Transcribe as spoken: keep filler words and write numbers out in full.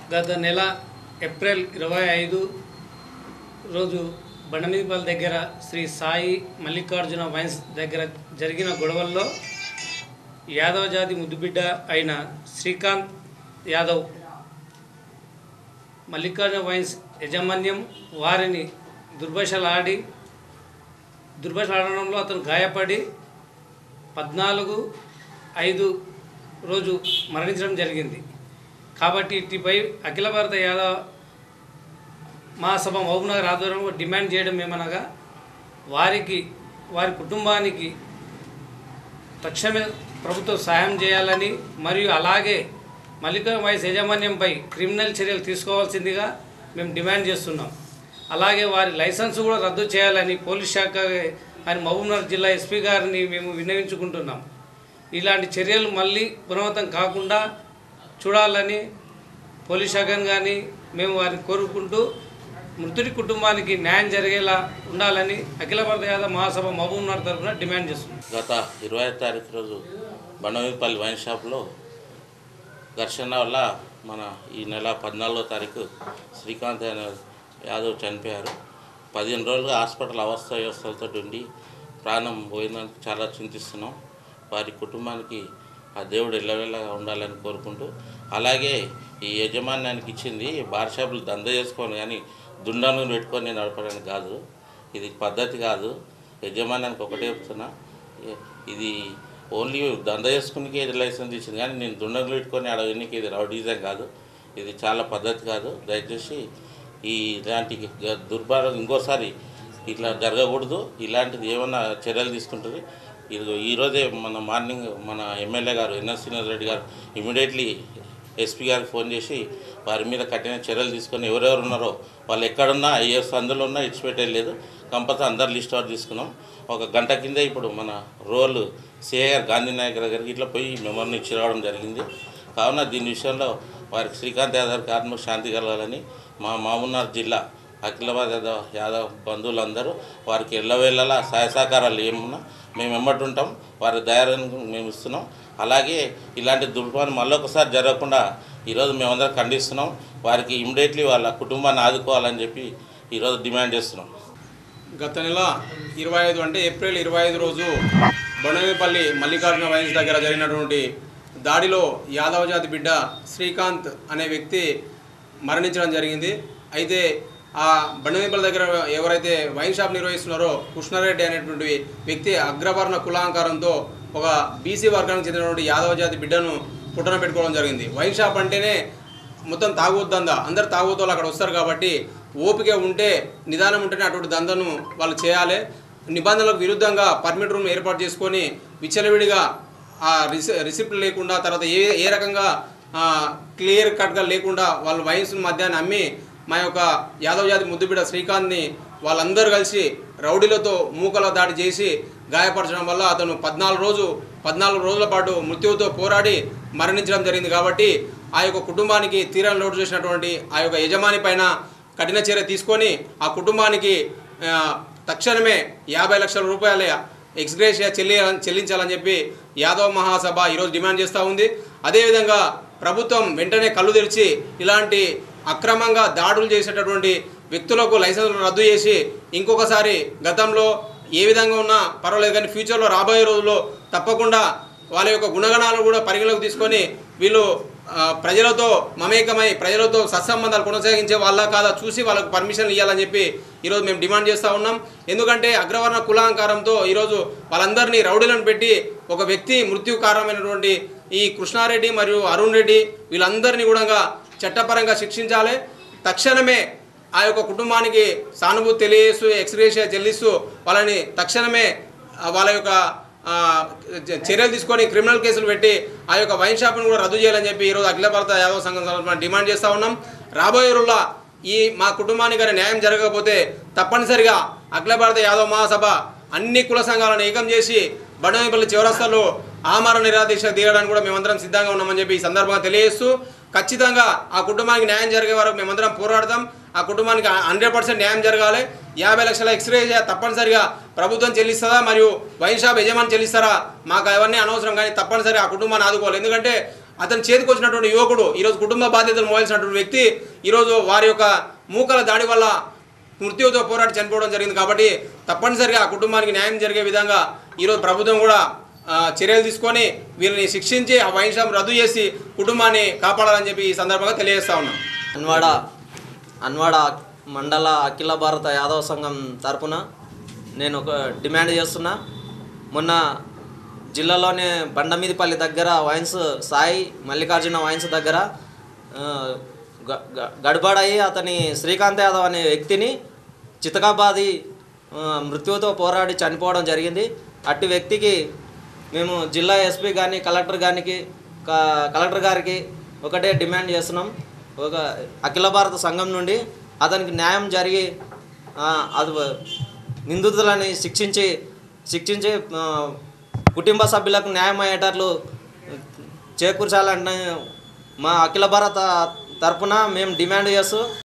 గత నెల ఏప్రిల్ ఇరవై ఐదు రోజు బండమీదపల్లి దగ్గర శ్రీ సాయి మల్లికార్జున వైన్స్ దగ్గర జరిగిన గొడవల్లో యాదవ జాతి ముద్దుబిడ్డ అయిన శ్రీకాంత్ యాదవ్ మల్లికార్జున వైన్స్ యాజమాన్యం వారిని దుర్భాషలాడి దుర్భాషలాడడంలో అతను గాయపడి పద్నాలుగు ఐదు రోజు మరణించడం జరిగింది. కాబట్టి ఇటుపై అఖిల భారత యాదవ మహాసభ మహబూబ్నగర్ ఆధ్వర్యంలో డిమాండ్ చేయడం ఏమనగా వారికి వారి కుటుంబానికి తక్షణమే ప్రభుత్వం సహాయం చేయాలని మరియు అలాగే మల్లికార్జున వైన్స్ యాజమాన్యంపై క్రిమినల్ చర్యలు తీసుకోవాల్సిందిగా మేము డిమాండ్ చేస్తున్నాం. అలాగే వారి లైసెన్స్ కూడా రద్దు చేయాలని పోలీస్ శాఖ అని మహబూబ్నగర్ జిల్లా ఎస్పీ గారిని మేము విన్నవించుకుంటున్నాం. ఇలాంటి చర్యలు మళ్ళీ పునరావృతం కాకుండా చూడాలని పోలీస్ శాఖను కానీ మేము వారిని కోరుకుంటూ మృతుడి కుటుంబానికి న్యాయం జరిగేలా ఉండాలని అఖిల భారత యాదవ మహాసభ మహబూబ్నగర్ తరఫున డిమాండ్ చేస్తున్నాం. గత ఇరవై ఐదు తారీఖు రోజు బండమీదపల్లి వైన్ షాప్లో ఘర్షణ వల్ల మన ఈ నెల పద్నాలుగో తారీఖు శ్రీకాంత్ యాదవ్ చనిపోయారు. పదిహేను రోజులుగా హాస్పిటల్ అవస్థ వ్యవస్థలతో ఉండి ప్రాణం పోయిందని చాలా చింతిస్తున్నాం. వారి కుటుంబానికి ఆ దేవుడు ఎల్లవెల్లగా ఉండాలని కోరుకుంటూ, అలాగే ఈ యజమాన్యానికి ఇచ్చింది బార్ షాపులు దంద చేసుకొని కానీ దుండను పెట్టుకొని నడపడానికి కాదు, ఇది పద్ధతి కాదు. యజమాన్యానికి ఒకటే చెప్తున్నా, ఇది ఓన్లీ దంద చేసుకునికి ఇది లైసెన్స్ ఇచ్చింది కానీ నేను దుండను పెట్టుకొని ఆడ ఎన్నికి ఇది రౌడీజం కాదు, ఇది చాలా పద్ధతి కాదు. దయచేసి ఈ ఇలాంటి దుర్భారం ఇంకోసారి ఇట్లా జరగకూడదు. ఇలాంటిది ఏమన్నా చర్యలు తీసుకుంటుంది. ఇది ఈరోజే మన మార్నింగ్ మన ఎమ్మెల్యే గారు ఎన్ఎస్ శ్రీనివాస్ రెడ్డి గారు ఇమీడియట్లీ ఎస్పీ గారికి ఫోన్ చేసి వారి మీద కఠిన చర్యలు తీసుకొని ఎవరెవరు ఉన్నారో వాళ్ళు ఎక్కడున్నా ఏ సందులో ఉన్నా ఇచ్చిపెట్టలేదు, కంపల్సరీ అందరు లిస్ట్ అవుట్ తీసుకున్నాం. ఒక గంట కింద ఇప్పుడు మన రోల్ సిఐ గారు గాంధీ నాయక్ దగ్గరికి ఇట్లా పోయి మెమోరీని ఇచ్చి రావడం జరిగింది. కావున దీని విషయంలో వారికి శ్రీకాంత్ యాదవ్ ఆత్మ శాంతి కలగాలని మా మహబూబ్నగర్ జిల్లా అఖిల భారత యాదవ్ యాదవ్ బంధువులందరూ వారికి ఎల్లవేళ్ళలా సహాయ సహకారాలు ఏమున్నా మేము వెంబడుంటాం, వారి ధైర్యాన్ని మేము ఇస్తున్నాం. అలాగే ఇలాంటి దుర్భారం మళ్ళొకసారి జరగకుండా ఈరోజు మేమందరం ఖండిస్తున్నాం. వారికి ఇమ్మీడియట్లీ వాళ్ళ కుటుంబాన్ని ఆదుకోవాలని చెప్పి ఈరోజు డిమాండ్ చేస్తున్నాం. గత నెల ఇరవై ఐదు అంటే ఏప్రిల్ ఇరవై ఐదు రోజు బండమీదపల్లి మల్లికార్జున వైన్స్ దగ్గర జరిగినటువంటి దాడిలో యాదవ జాతి బిడ్డ శ్రీకాంత్ అనే వ్యక్తి మరణించడం జరిగింది. అయితే ఆ బండమీదపల్లి దగ్గర ఎవరైతే వైన్ షాప్ నిర్వహిస్తున్నారో కృష్ణారెడ్డి అనేటువంటి వ్యక్తి అగ్రవర్ణ కులాంకారంతో ఒక బీసీ వర్గానికి చెందినటువంటి యాదవ జాతి బిడ్డను పుట్టన పెట్టుకోవడం జరిగింది. వైన్ షాప్ అంటేనే మొత్తం తాగొద్దందా, అందరు తాగొద్దు అక్కడ వస్తారు కాబట్టి ఓపిక ఉంటే నిదానం ఉంటేనే అటువంటి దందను వాళ్ళు చేయాలి. నిబంధనలకు విరుద్ధంగా పర్మిట్ రూమ్ ఏర్పాటు చేసుకొని విచ్చలవిడిగా ఆ రిసి రిసిప్ట్ లేకుండా తర్వాత ఏ ఏ రకంగా క్లియర్ కట్గా లేకుండా వాళ్ళు వైన్స్ మధ్యాహ్నం అమ్మి మా యొక్క యాదవ్ జాతి ముద్దుబిడ్డ శ్రీకాంత్ని వాళ్ళందరూ కలిసి రౌడీలతో మూకల దాడి చేసి గాయపరచడం వల్ల అతను పద్నాలుగు రోజు పద్నాలుగు రోజుల పాటు మృత్యువుతో పోరాడి మరణించడం జరిగింది. కాబట్టి ఆ యొక్క కుటుంబానికి తీరాన్ని లోటు చేసినటువంటి ఆ యొక్క యజమాని పైన కఠిన చర్య తీసుకొని ఆ కుటుంబానికి తక్షణమే యాభై లక్షల రూపాయల ఎక్స్గ్రేషియా చెల్లి చెల్లించాలని చెప్పి యాదవ మహాసభ ఈరోజు డిమాండ్ చేస్తూ ఉంది. అదేవిధంగా ప్రభుత్వం వెంటనే కళ్ళు తెరిచి ఇలాంటి అక్రమంగా దాడులు చేసేటటువంటి వ్యక్తులకు లైసెన్సులు రద్దు చేసి ఇంకొకసారి గతంలో ఏ విధంగా ఉన్నా పర్వాలేదు కానీ ఫ్యూచర్లో రాబోయే రోజుల్లో తప్పకుండా వాళ్ళ యొక్క గుణగణాలు కూడా పరిగణలోకి తీసుకొని వీళ్ళు ప్రజలతో మమేకమై ప్రజలతో సత్సంబంధాలు కొనసాగించే వాళ్ళ కాదా చూసి వాళ్ళకు పర్మిషన్లు ఇవ్వాలని చెప్పి ఈరోజు మేము డిమాండ్ చేస్తూ ఉన్నాం. ఎందుకంటే అగ్రవర్ణ కులాంకారంతో ఈరోజు వాళ్ళందరినీ రౌడీలను పెట్టి ఒక వ్యక్తి మృత్యు కారణమైనటువంటి ఈ కృష్ణారెడ్డి మరియు అరుణ్ రెడ్డి వీళ్ళందరినీ కూడా చట్టపరంగా శిక్షించాలి. తక్షణమే ఆ యొక్క కుటుంబానికి సానుభూతి తెలియజేస్తూ ఎక్స్గ్రేషియా చెల్లిస్తూ వాళ్ళని తక్షణమే వాళ్ళ యొక్క చర్యలు తీసుకొని క్రిమినల్ కేసులు పెట్టి ఆ యొక్క వైన్ షాప్ను కూడా రద్దు చేయాలని చెప్పి ఈరోజు అఖిల భారత యాదవ సంఘం డిమాండ్ చేస్తూ ఉన్నాం. రాబోయే రోజుల్లో ఈ మా కుటుంబానికి కానీ న్యాయం జరగకపోతే తప్పనిసరిగా అఖిల భారత యాదవ మహాసభ అన్ని కుల సంఘాలను ఏకం చేసి బండమీదపల్లి చౌరస్తాలో ఆమరణ నిరాదీక్ష దిగడానికి కూడా మేమందరం సిద్ధంగా ఉన్నామని చెప్పి ఈ సందర్భంగా తెలియజేస్తూ ఖచ్చితంగా ఆ కుటుంబానికి న్యాయం జరిగే వరకు మేమందరం పోరాడతాం. ఆ కుటుంబానికి హండ్రెడ్ పర్సెంట్ న్యాయం జరగాలి. యాభై లక్షల ఎక్స్రే తప్పనిసరిగా ప్రభుత్వం చెల్లిస్తుందా మరియు వైన్ షాప్ యజమాని చెల్లిస్తారా మాకు అవన్నీ అనవసరం, కానీ తప్పనిసరిగా ఆ కుటుంబాన్ని ఆదుకోవాలి. ఎందుకంటే అతని చేతికి వచ్చినటువంటి యువకుడు ఈరోజు కుటుంబ బాధ్యతలు మోయాల్సినటువంటి వ్యక్తి ఈరోజు వారి యొక్క మూకల దాడి వల్ల మృత్యువుతో పోరాడి చనిపోవడం జరిగింది. కాబట్టి తప్పనిసరిగా ఆ కుటుంబానికి న్యాయం జరిగే విధంగా ఈరోజు ప్రభుత్వం కూడా చర్యలు తీసుకొని వీరిని శిక్షించి ఆ వైన్ షాప్ రద్దు చేసి కుటుంబాన్ని కాపాడాలని చెప్పి ఈ సందర్భంగా తెలియజేస్తా ఉన్నాం. అన్వాడ అన్వాడ మండల అఖిల భారత యాదవ సంఘం తరపున నేను ఒక డిమాండ్ చేస్తున్నా. మొన్న జిల్లాలోనే బండమీదిపల్లి దగ్గర వైన్స్ సాయి మల్లికార్జున వైన్స్ దగ్గర గడబడయి అతని శ్రీకాంత్ యాదవ్ అనే వ్యక్తిని చితకాబాది మృత్యువుతో పోరాడి చనిపోవడం జరిగింది. అట్టి వ్యక్తికి మేము జిల్లా ఎస్పీ కానీ కలెక్టర్ గారికి కలెక్టర్ గారికి ఒకటే డిమాండ్ చేస్తున్నాం. ఒక అఖిల భారత సంఘం నుండి అతనికి న్యాయం జరిగి అది నిందితులని శిక్షించి శిక్షించి కుటుంబ సభ్యులకు న్యాయం అయ్యేటట్లు చేకూర్చాలని మా అఖిల భారత తరపున మేము డిమాండ్ చేస్తూ